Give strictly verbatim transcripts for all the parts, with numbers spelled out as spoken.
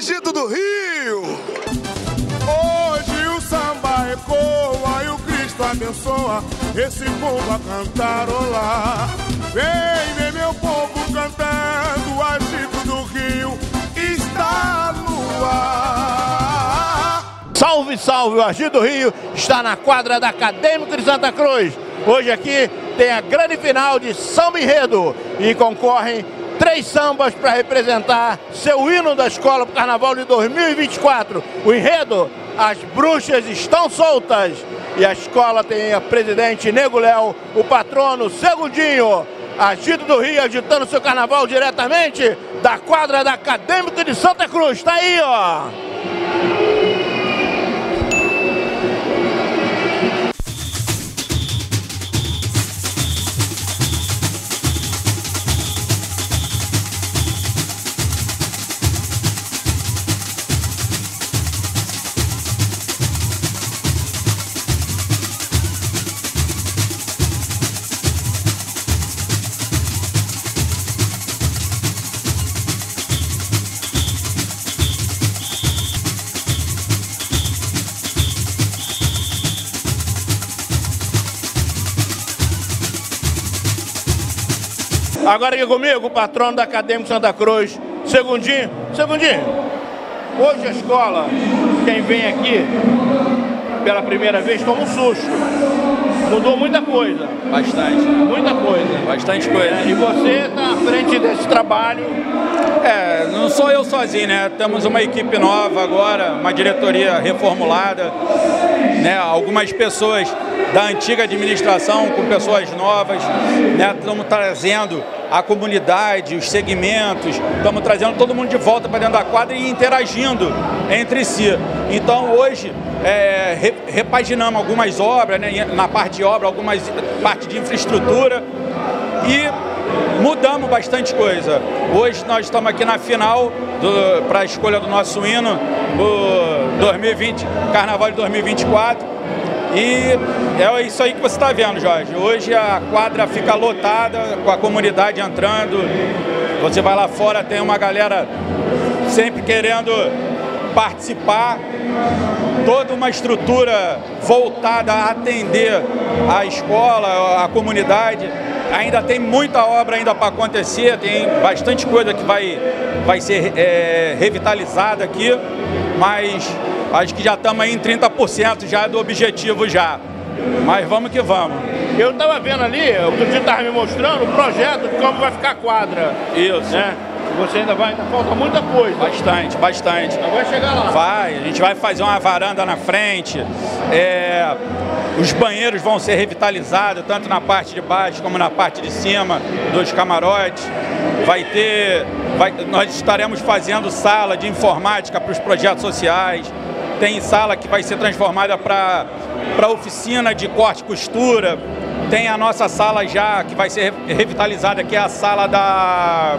Agito do Rio. Hoje o samba ecoa e o Cristo abençoa esse povo a cantarolar. Vem, vem meu povo cantando, o Agito do Rio está no ar. Salve, salve, o Agito do Rio está na quadra da Acadêmico de Santa Cruz. Hoje aqui tem a grande final de Samba Enredo e concorrem três sambas para representar seu hino da escola para o Carnaval de dois mil e vinte e quatro. O enredo, As Bruxas Estão Soltas. E a escola tem a presidente Nego Léo, o patrono Segundinho. Agito do Rio agitando seu carnaval diretamente da quadra da Acadêmica de Santa Cruz. Tá aí, ó. Agora aqui comigo, o patrono da Acadêmico Santa Cruz, Segundinho. Segundinho, hoje a escola, quem vem aqui pela primeira vez, toma um susto. Mudou muita coisa. Bastante. Muita coisa. Bastante coisa. É, e você está à frente desse trabalho. É, não sou eu sozinho, né? Temos uma equipe nova agora, uma diretoria reformulada, né? Algumas pessoas da antiga administração com pessoas novas, né? Estamos trazendo a comunidade, os segmentos, estamos trazendo todo mundo de volta para dentro da quadra e interagindo entre si. Então hoje é, re, repaginamos algumas obras, né? Na parte de obra, algumas parte de infraestrutura e mudamos bastante coisa. Hoje nós estamos aqui na final para a escolha do nosso hino, o dois mil e vinte, Carnaval de dois mil e vinte e quatro. E é isso aí que você está vendo, Jorge. Hoje a quadra fica lotada, com a comunidade entrando. Você vai lá fora, tem uma galera sempre querendo participar. Toda uma estrutura voltada a atender a escola, a comunidade. Ainda tem muita obra ainda para acontecer, tem bastante coisa que vai, vai ser é, revitalizada aqui, mas acho que já estamos aí em trinta por cento já do objetivo já. Mas vamos que vamos. Eu estava vendo ali, o que você estava me mostrando, o projeto de como vai ficar a quadra. Isso. Né? Você ainda vai, ainda falta muita coisa. Bastante, bastante. Mas vai chegar lá. Vai, a gente vai fazer uma varanda na frente. É, os banheiros vão ser revitalizados, tanto na parte de baixo como na parte de cima dos camarotes. Vai ter, vai, nós estaremos fazendo sala de informática para os projetos sociais. Tem sala que vai ser transformada para para oficina de corte e costura. Tem a nossa sala já que vai ser revitalizada, que é a sala da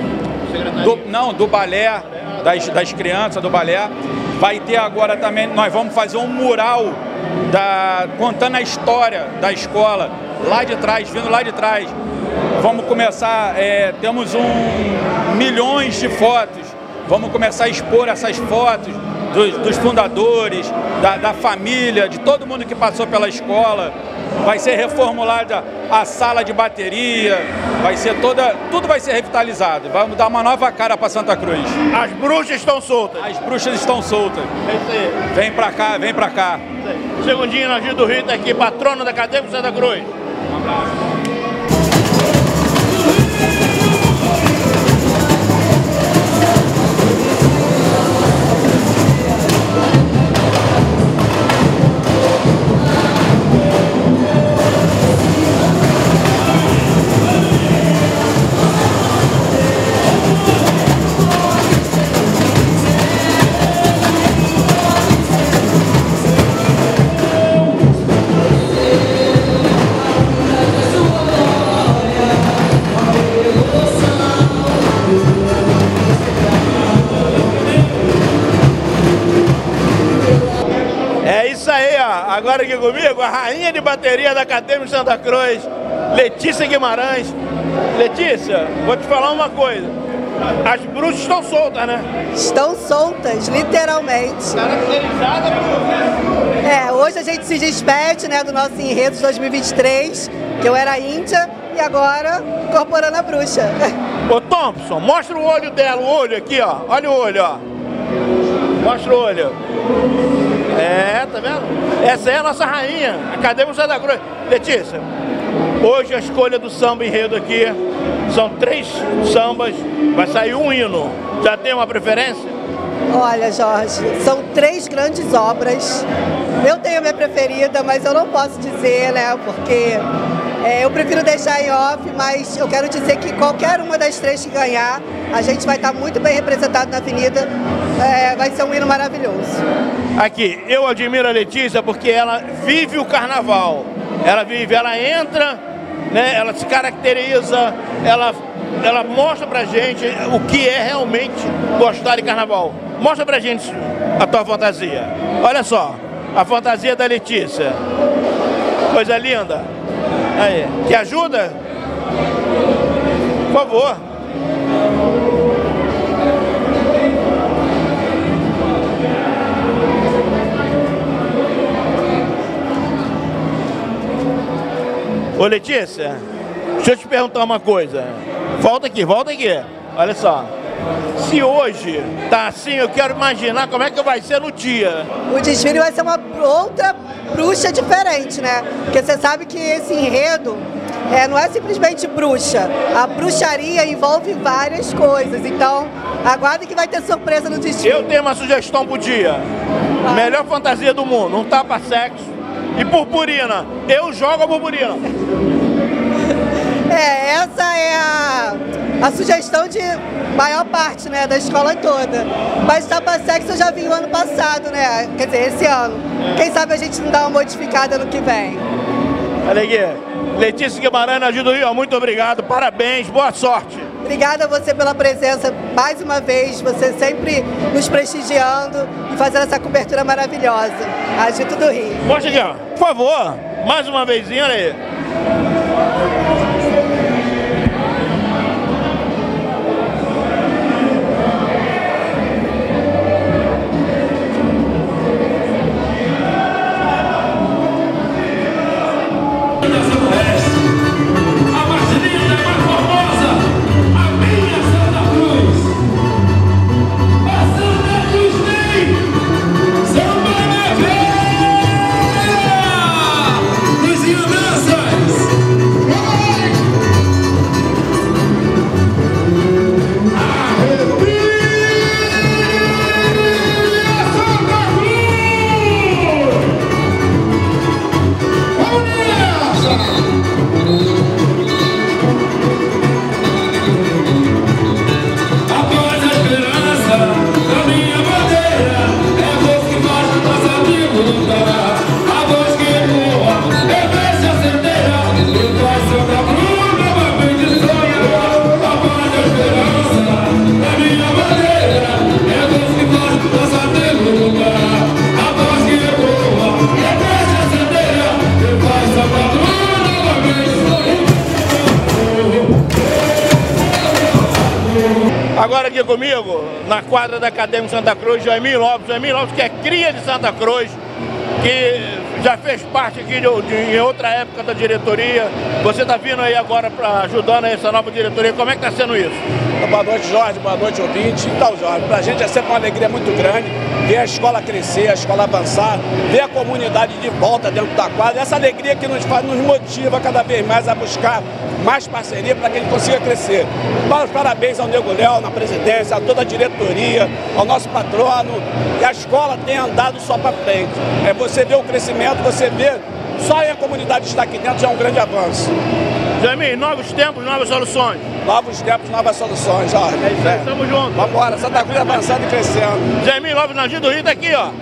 do, não, do balé, das, das crianças do balé. Vai ter agora também, nós vamos fazer um mural da, contando a história da escola, lá de trás, vindo lá de trás. Vamos começar, é, temos um, milhões de fotos, vamos começar a expor essas fotos dos, dos fundadores, da, da família, de todo mundo que passou pela escola. Vai ser reformulada a sala de bateria, vai ser toda, tudo vai ser revitalizado. Vamos dar uma nova cara para Santa Cruz. As bruxas estão soltas. As bruxas estão soltas. É isso aí. Vem pra cá, vem pra cá. Segundinho, Agito do Rio está aqui, patrono da Acadêmico Santa Cruz. Um abraço. Agora aqui comigo, a rainha de bateria da Acadêmico Santa Cruz, Letícia Guimarães. Letícia, vou te falar uma coisa. as bruxas estão soltas, né? Estão soltas, literalmente. Caracterizada por... É, hoje a gente se despede, né, do nosso enredo de dois mil e vinte e três, que eu era índia e agora incorporando a bruxa. Ô Thompson, mostra o olho dela, o olho aqui, ó. Olha o olho, ó. Mostra o olho. É, tá vendo? Essa é a nossa rainha, Acadêmico Santa Cruz. Letícia, hoje a escolha do samba enredo aqui são três sambas, vai sair um hino. Já tem uma preferência? Olha, Jorge, são três grandes obras. Eu tenho a minha preferida, mas eu não posso dizer, né, porque é, eu prefiro deixar em off, mas eu quero dizer que qualquer uma das três que ganhar, a gente vai estar muito bem representado na avenida, é, vai ser um hino maravilhoso. Aqui, eu admiro a Letícia porque ela vive o carnaval. Ela vive, ela entra, né, ela se caracteriza, ela, ela mostra pra gente o que é realmente gostar de carnaval. Mostra pra gente a tua fantasia. Olha só, a fantasia da Letícia. Coisa linda. Aí, que ajuda? Por favor. Ô Letícia, deixa eu te perguntar uma coisa. Volta aqui, volta aqui. Olha só. Se hoje tá assim, eu quero imaginar como é que vai ser no dia. O desfile vai ser uma outra bruxa diferente, né? Porque você sabe que esse enredo é, não é simplesmente bruxa. A bruxaria envolve várias coisas. Então, aguardem que vai ter surpresa no desfile. Eu tenho uma sugestão pro dia. Ah. Melhor fantasia do mundo, um tapa-sexo e purpurina. Eu jogo a purpurina. É, essa é a, a sugestão de maior parte, né, da escola toda. Mas tapa-sexo eu já vi o ano passado, né? Quer dizer, esse ano. Quem sabe a gente não dá uma modificada no que vem. Olha aqui. Letícia Guimarães, Agir do Rio, muito obrigado, parabéns, boa sorte. Obrigada a você pela presença mais uma vez, você sempre nos prestigiando e fazendo essa cobertura maravilhosa. Agito do Rio. Mostra aqui, ó, por favor, mais uma vezinha, olha aí. Agora aqui comigo, na quadra da Acadêmico Santa Cruz, Jaimir Lopes. Jaimir Lopes, que é cria de Santa Cruz, que já fez parte aqui de, de, em outra época da diretoria. Você está vindo aí agora para ajudando essa nova diretoria. Como é que está sendo isso? Boa noite, Jorge. Boa noite, ouvinte. Então, Jorge, para a gente é sempre uma alegria muito grande ver a escola crescer, a escola avançar, ver a comunidade de volta dentro da quadra. Essa alegria que nos faz, nos motiva cada vez mais a buscar mais parceria para que ele consiga crescer. Então, parabéns ao Nego Léo na presidência, a toda a diretoria, ao nosso patrono. E a escola tem andado só para frente. É você ver o crescimento, você vê, só em a comunidade estar aqui dentro já é um grande avanço. Jaimir, novos tempos, novas soluções. Novos tempos, novas soluções, Jorge. É isso aí, estamos juntos. Vamos embora, Santa Cruz avançando e crescendo. Jaimir Lopes, Agir do Rio, está aqui, ó.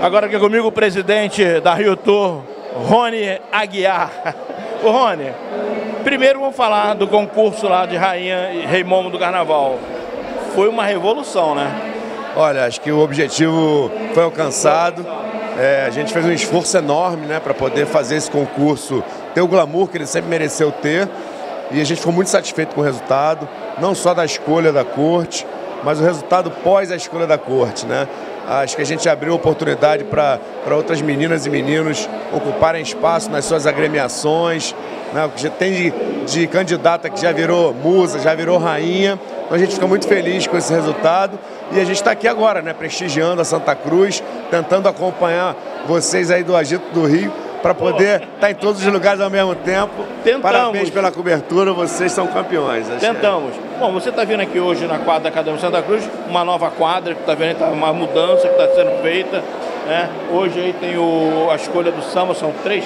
Agora aqui comigo o presidente da Rio Tour, Rony Aguiar. Ô Rony, primeiro vamos falar do concurso lá de Rainha e Rei Momo do Carnaval. Foi uma revolução, né? Olha, acho que o objetivo foi alcançado. É, a gente fez um esforço enorme, né, para poder fazer esse concurso ter o glamour que ele sempre mereceu ter. E a gente ficou muito satisfeito com o resultado, não só da escolha da corte, mas o resultado pós a escolha da corte, né? Acho que a gente abriu oportunidade para outras meninas e meninos ocuparem espaço nas suas agremiações, né? Já tem de, de candidata que já virou musa, já virou rainha. Então a gente fica muito feliz com esse resultado e a gente está aqui agora, né, prestigiando a Santa Cruz, tentando acompanhar vocês aí do Agito do Rio para poder estar tá em todos os lugares ao mesmo tempo. Tentamos. Parabéns pela cobertura, vocês são campeões. Tentamos. É. Bom, você está vindo aqui hoje na quadra da Acadêmica Santa Cruz, uma nova quadra que está vendo, tá uma mudança que está sendo feita, né? Hoje aí tem o, a escolha do samba, são três,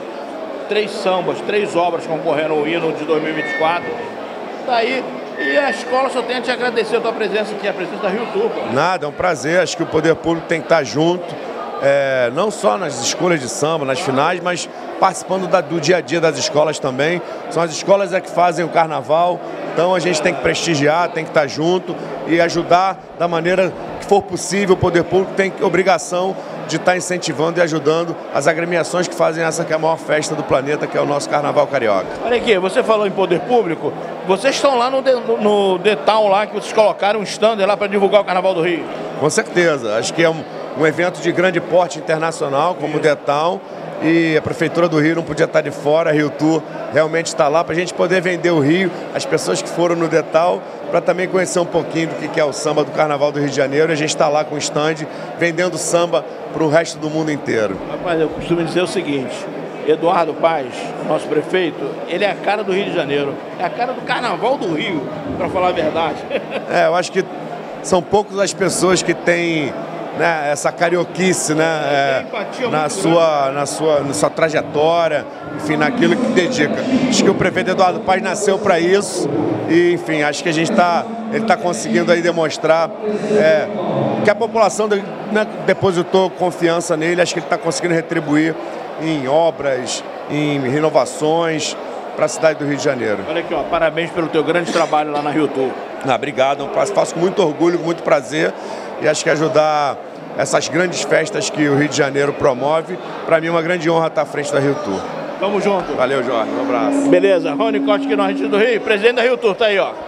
três sambas, três obras concorrendo ao hino de dois mil e vinte e quatro. Daí E a escola só tem a te agradecer a tua presença aqui, a presença da Rio Tour. Nada, é um prazer. Acho que o poder público tem que estar junto, é, não só nas escolas de samba, nas finais, mas participando da, do dia a dia das escolas também. São as escolas é que fazem o carnaval, então a gente tem que prestigiar, tem que estar junto e ajudar da maneira que for possível. O poder público tem obrigação de estar incentivando e ajudando as agremiações que fazem essa que é a maior festa do planeta, que é o nosso Carnaval Carioca. Olha aqui, você falou em poder público, vocês estão lá no, no, no Detal lá, que vocês colocaram um stand lá para divulgar o Carnaval do Rio. Com certeza, acho que é um, um evento de grande porte internacional, como o Detal, e a Prefeitura do Rio não podia estar de fora, a Rio Tour realmente está lá para a gente poder vender o Rio, as pessoas que foram no Detal, para também conhecer um pouquinho do que é o samba do Carnaval do Rio de Janeiro. A gente está lá com o stand, vendendo samba para o resto do mundo inteiro. Rapaz, eu costumo dizer o seguinte, Eduardo Paes, nosso prefeito, ele é a cara do Rio de Janeiro, é a cara do Carnaval do Rio, para falar a verdade. É, eu acho que são poucas as pessoas que têm, né, essa carioquice, né, é, na, sua, na, sua, na sua trajetória, enfim, naquilo que dedica. Acho que o prefeito Eduardo Paes nasceu para isso e, enfim, acho que a gente está, ele está conseguindo aí demonstrar é, que a população, né, depositou confiança nele. Acho que ele está conseguindo retribuir em obras, em renovações para a cidade do Rio de Janeiro. Olha aqui, ó, parabéns pelo teu grande trabalho lá na Rio Tour. Ah, obrigado, eu faço com muito orgulho, com muito prazer, e acho que ajudar essas grandes festas que o Rio de Janeiro promove, para mim é uma grande honra estar à frente da Rio Tour. Tamo junto. Valeu, Jorge, um abraço. Beleza, Rony Costa aqui no Agito do Rio, presidente da Rio Tour, tá aí, ó.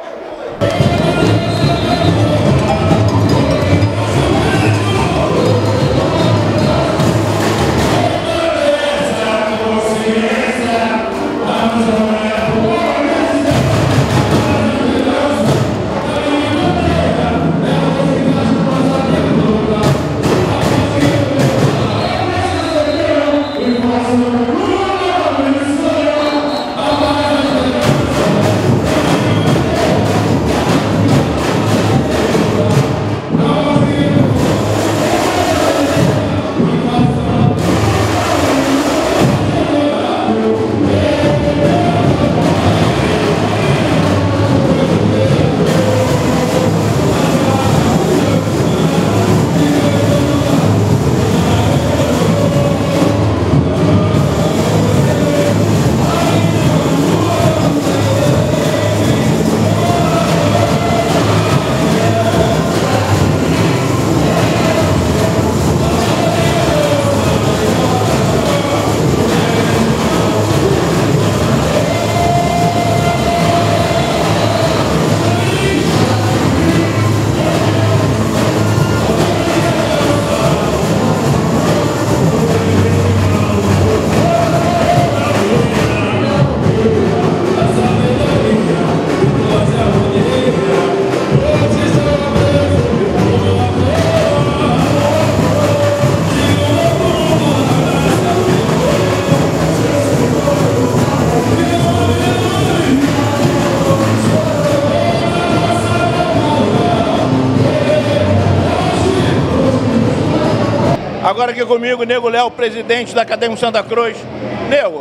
Agora aqui comigo, Nego Léo, presidente da Acadêmica Santa Cruz. Nego,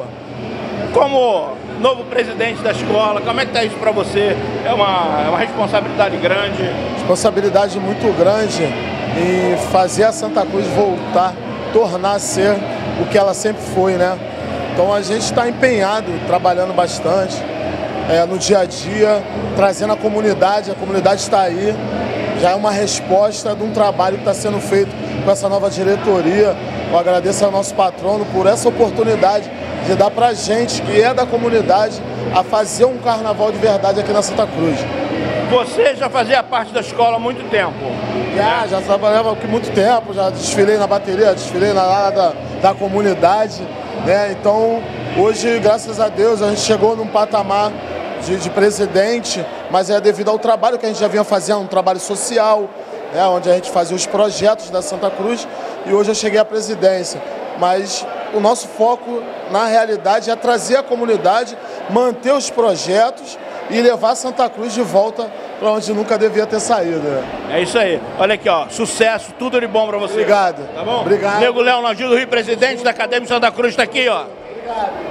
como novo presidente da escola, como é que está isso para você? É uma, é uma responsabilidade grande? Responsabilidade muito grande em fazer a Santa Cruz voltar tornar a ser o que ela sempre foi, né? Então a gente está empenhado, trabalhando bastante é, no dia a dia, trazendo a comunidade, a comunidade está aí, já é uma resposta de um trabalho que está sendo feito com essa nova diretoria. Eu agradeço ao nosso patrono por essa oportunidade de dar para a gente, que é da comunidade, a fazer um carnaval de verdade aqui na Santa Cruz. Você já fazia parte da escola há muito tempo? Já, já trabalhava aqui há muito tempo, já desfilei na bateria, desfilei na área da, da comunidade, né? Então, hoje, graças a Deus, a gente chegou num patamar de, de presidente, mas é devido ao trabalho que a gente já vinha fazendo, um trabalho social, né? Onde a gente fazia os projetos da Santa Cruz, e hoje eu cheguei à presidência. Mas o nosso foco, na realidade, é trazer a comunidade, manter os projetos e levar Santa Cruz de volta para onde nunca devia ter saído. É isso aí. Olha aqui, ó. Sucesso, tudo de bom para você. Obrigado. Tá bom? Obrigado. Nego Léo Nagil do Rio, presidente da Acadêmica Santa Cruz, está aqui, ó. Obrigado.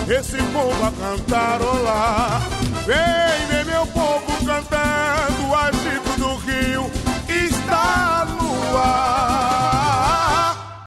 esse povo a cantarolar.